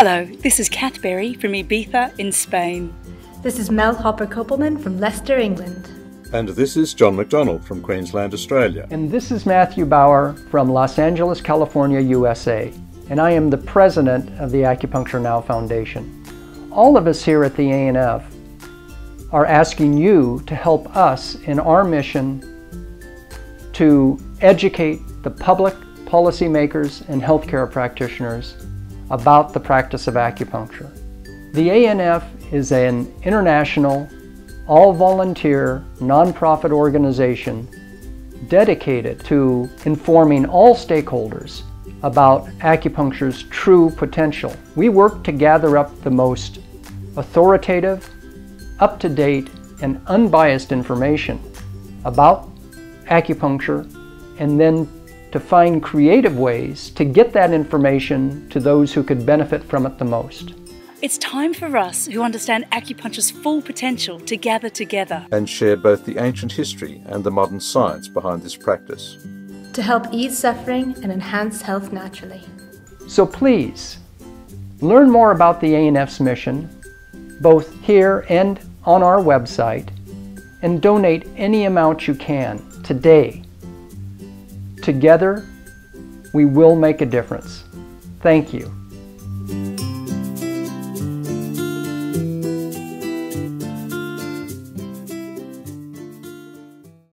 Hello, this is Kat Berry from Ibiza in Spain. This is Mel Hopper-Koppelman from Leicester, England. And this is John McDonald from Queensland, Australia. And this is Matthew Bauer from Los Angeles, California, USA. And I am the president of the Acupuncture Now Foundation. All of us here at the ANF are asking you to help us in our mission to educate the public, policymakers, and healthcare practitioners about the practice of acupuncture. The ANF is an international, all-volunteer, nonprofit organization dedicated to informing all stakeholders about acupuncture's true potential. We work to gather up the most authoritative, up-to-date, and unbiased information about acupuncture, and then to find creative ways to get that information to those who could benefit from it the most. It's time for us who understand acupuncture's full potential to gather together And share both the ancient history and the modern science behind this practice. To help ease suffering and enhance health naturally. So please, learn more about the ANF's mission, both here and on our website, and donate any amount you can today. Together, we will make a difference. Thank you.